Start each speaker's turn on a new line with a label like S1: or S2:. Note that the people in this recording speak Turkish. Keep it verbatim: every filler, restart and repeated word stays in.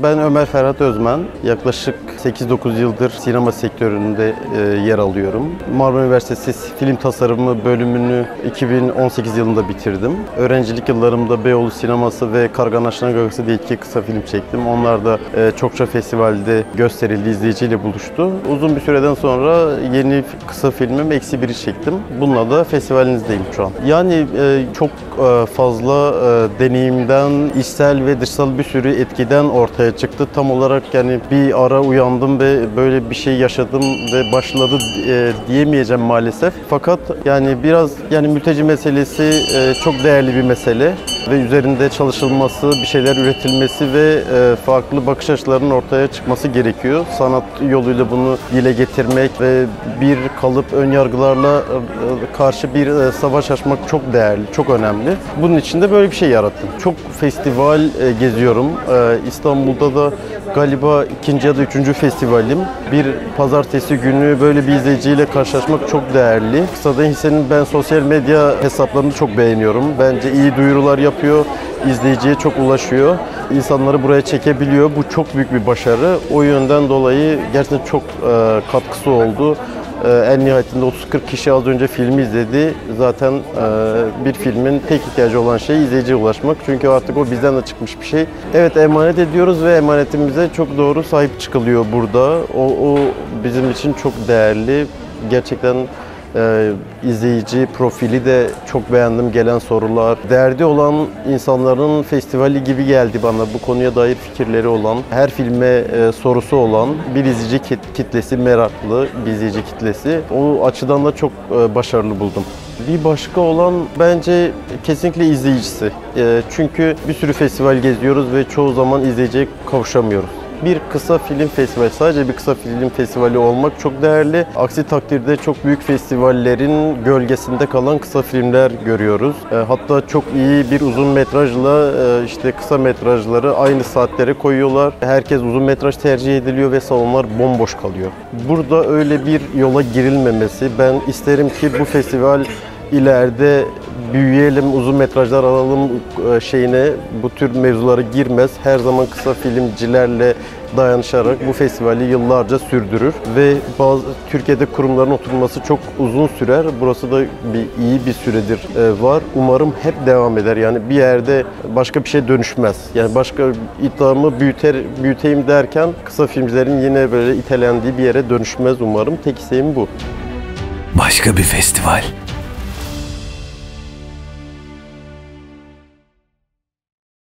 S1: Ben Ömer Ferhat Özmen. Yaklaşık sekiz dokuz yıldır sinema sektöründe yer alıyorum. Marmara Üniversitesi Film Tasarımı bölümünü iki bin on sekiz yılında bitirdim. Öğrencilik yıllarımda Beyoğlu Sineması ve Kargan Aşınan Gagası diye iki kısa film çektim. Onlar da çokça festivalde gösterildi, izleyiciyle buluştu. Uzun bir süreden sonra yeni kısa filmim Eksi Biri çektim. Bununla da festivalinizdeyim şu an. Yani çok fazla deneyimden, içsel ve dışsal bir sürü etkiden ortaya çıktı. Tam olarak yani bir ara uyandım ve böyle bir şey yaşadım ve başladı e, diyemeyeceğim maalesef. Fakat yani biraz yani mülteci meselesi e, çok değerli bir mesele ve üzerinde çalışılması, bir şeyler üretilmesi ve e, farklı bakış açılarının ortaya çıkması gerekiyor. Sanat yoluyla bunu dile getirmek ve bir kalıp ön yargılarla e, karşı bir e, savaş açmak çok değerli, çok önemli. Bunun için de böyle bir şey yarattım. Çok festival e, geziyorum. E, İstanbul'da da galiba ikinci ya da üçüncü festivalim. Bir pazartesi günü böyle bir izleyiciyle karşılaşmak çok değerli. Kısadan Hisse'nin ben sosyal medya hesaplarını çok beğeniyorum. Bence iyi duyurular yapıyor, izleyiciye çok ulaşıyor. İnsanları buraya çekebiliyor. Bu çok büyük bir başarı. O yönden dolayı gerçekten çok e, katkısı oldu. En nihayetinde otuz kırk kişi az önce filmi izledi. Zaten bir filmin tek ihtiyacı olan şey izleyiciye ulaşmak. Çünkü artık o bizden de çıkmış bir şey. Evet, emanet ediyoruz ve emanetimize çok doğru sahip çıkılıyor burada. O, o bizim için çok değerli. Gerçekten Ee, izleyici profili de çok beğendim, gelen sorular. Derdi olan insanların festivali gibi geldi bana. Bu konuya dair fikirleri olan, her filme e, sorusu olan bir izleyici kit kitlesi, meraklı bir izleyici kitlesi. O açıdan da çok e, başarılı buldum. Bir başka olan bence kesinlikle izleyicisi. E, çünkü bir sürü festival geziyoruz ve çoğu zaman izleyiciye kavuşamıyoruz. Bir kısa film festivali, sadece bir kısa film festivali olmak çok değerli. Aksi takdirde çok büyük festivallerin gölgesinde kalan kısa filmler görüyoruz. Hatta çok iyi bir uzun metrajla işte kısa metrajları aynı saatlere koyuyorlar. Herkes uzun metraj tercih ediliyor ve salonlar bomboş kalıyor. Burada öyle bir yola girilmemesi. Ben isterim ki bu festival ileride büyüyelim, uzun metrajlar alalım şeyine, bu tür mevzulara girmez. Her zaman kısa filmcilerle dayanışarak bu festivali yıllarca sürdürür ve bazı Türkiye'de kurumların oturması çok uzun sürer. Burası da bir iyi bir süredir var. Umarım hep devam eder. Yani bir yerde başka bir şey dönüşmez. Yani başka iddiamı büyüter, büyüteyim derken kısa filmcilerin yine böyle itelendiği bir yere dönüşmez umarım. Tek isteğim bu.
S2: Başka bir festival.